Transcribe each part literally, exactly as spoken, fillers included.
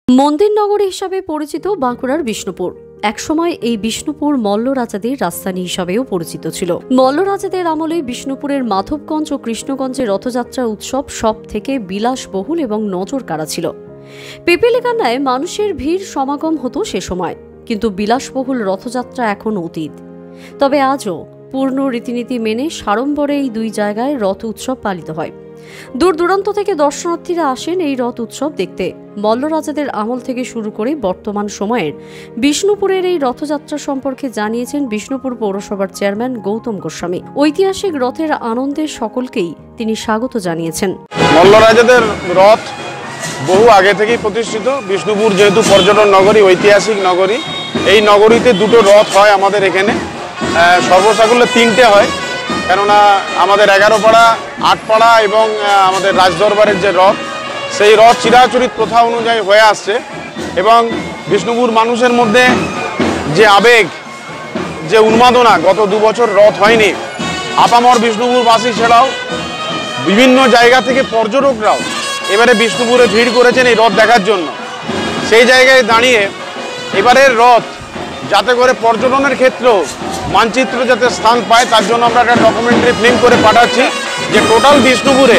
মন্দির নগরী হিসাবে পরিচিত বাঁকুড়ার বিষ্ণুপুর একসময় এই বিষ্ণুপুর মল্ল রাজাদের রাজধানী হিসাবেও পরিচিত ছিল। মল্ল রাজাদের আমলে বিষ্ণুপুরের মাধবগঞ্জ ও কৃষ্ণগঞ্জে রথযাত্রা উৎসব সব থেকে বিলাসবহুল এবং নজর কাড়া ছিল। পিপীলিকানায় মানুষের ভিড় সমাগম হতো সে সময়, কিন্তু বিলাসবহুল রথযাত্রা এখন অতীত। তবে আজও পূর্ণ রীতিনীতি মেনে সাড়ম্বরে এই দুই জায়গায় রথ উৎসব পালিত হয়। দূর দূরান্ত থেকে দর্শনার্থীরা আসেন এই রথ উৎসব দেখতে। মল্ল রাজাদের আমল থেকে শুরু করে বর্তমান সময়ের বিষ্ণুপুরের এই রথযাত্রা সম্পর্কে জানিয়েছেন বিষ্ণুপুর পৌরসভার চেয়ারম্যান গৌতম গোস্বামী। ঐতিহাসিক রথের আনন্দে সকলকেই তিনি স্বাগত জানিয়েছেন। মল্ল রাজাদের রথ বহু আগে থেকেই প্রতিষ্ঠিত। বিষ্ণুপুর যেহেতু পর্যটন নগরী, ঐতিহাসিক নগরী, এই নগরীতে দুটো রথ হয় আমাদের এখানে। সর্বসাকুল্যে তিনটে হয়, কেননা আমাদের এগারো পাড়া, আট পাড়া এবং আমাদের রাজদরবারের যে রথ, সেই রথ চিরাচরিত প্রথা অনুযায়ী হয়ে আসছে। এবং বিষ্ণুপুর মানুষের মধ্যে যে আবেগ, যে উন্মাদনা, গত দু বছর রথ হয়নি। আপামর বিষ্ণুপুরবাসী ছাড়াও বিভিন্ন জায়গা থেকে পর্যটকরাও এবারে বিষ্ণুপুরে ভিড় করেছেন এই রথ দেখার জন্য। সেই জায়গায় দাঁড়িয়ে এবারের রথ যাতে করে পর্যটনের ক্ষেত্রেও মানচিত্র যাতে স্থান পায়, তার জন্য আমরা একটা ডকুমেন্টারি ফিল্ম করে পাঠাচ্ছি, যে টোটাল বিষ্ণুপুরে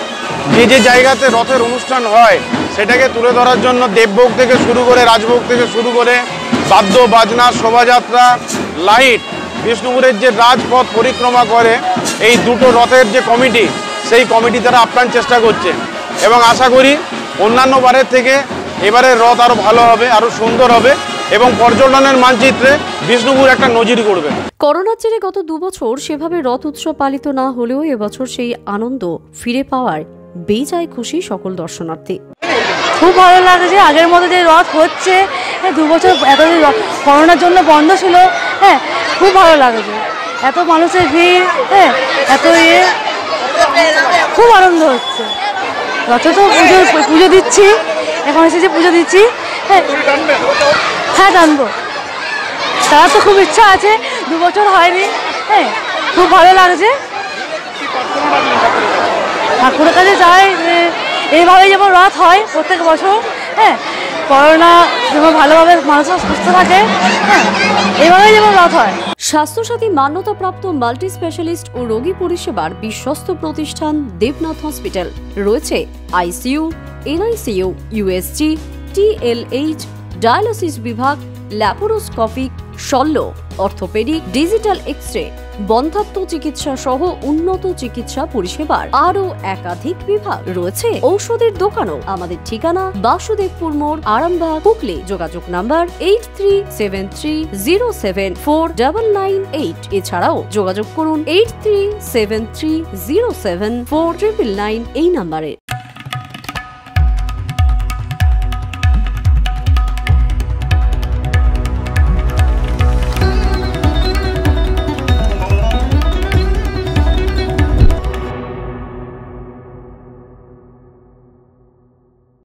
যে যে জায়গাতে রথের অনুষ্ঠান হয় সেটাকে তুলে ধরার জন্য দেবভোগ থেকে শুরু করে, রাজভোগ থেকে শুরু করে, বাদ্য বাজনা, শোভাযাত্রা, লাইট, বিষ্ণুপুরের যে রাজপথ পরিক্রমা করে এই দুটো রথের যে কমিটি, সেই কমিটি তারা আপ্রাণ চেষ্টা করছে। এবং আশা করি অন্যান্য বারের থেকে এবারের রথ আরও ভালো হবে, আরও সুন্দর হবে এবং পর্যটনের মানচিত্রে বিষ্ণুপুর একটা নজির করবে। করোনার জেরে গত দু বছর সেভাবে রথ উৎসব পালিত না হলেও এবছর সেই আনন্দ ফিরে পাওয়ার বেজায় খুশি সকল দর্শনার্থী। খুব ভালো লাগছে। আগের মতো যে রথ হচ্ছে, দু বছর এতদিন করোনার জন্য বন্ধ ছিল, হ্যাঁ খুব ভালো লাগছে। এত মানুষের ভিড়, হ্যাঁ এত ইয়ে, খুব আনন্দ হচ্ছে। রথে তো পুজো পুজো দিচ্ছি, এখন এসেছি পুজো দিচ্ছি। হ্যাঁ হ্যাঁ জানবো, তারা তো খুব ইচ্ছা আছে, দু বছর হয়নি। হ্যাঁ খুব ভালো লাগছে। ঠাকুরের কাছে যাই, এইভাবেই যেমন রথ হয় প্রত্যেক বছর। হ্যাঁ করোনা যেমন ভালোভাবে মানুষ সুস্থ থাকে, হ্যাঁ এইভাবেই যেমন রথ হয়। স্বাস্থ্যসাথী মান্যতাপ্রাপ্ত মাল্টি স্পেশালিস্ট ও রোগী পরিষেবার বিশ্বস্ত প্রতিষ্ঠান দেবনাথ হসপিটাল। রয়েছে ICU, NICU, USG, TLH, dialysis বিভাগ, ল্যাপারোস্কোপিক, শল্য, অর্থোপেডিক, ডিজিটাল এক্স-রে, বন্ধ্যাত্ব চিকিৎসা সহ উন্নত চিকিৎসা পরিষেবার আরও একাধিক বিভাগ রয়েছে। ঔষধের দোকানও। আমাদের ঠিকানা বাসুদেবপুর মোড়, আরামবাগ, হুগলি। যোগাযোগ number eight three seven three zero seven four double nine eight. এছাড়াও যোগাযোগ করুন eight three seven three zero seven four triple nine এই নাম্বারে।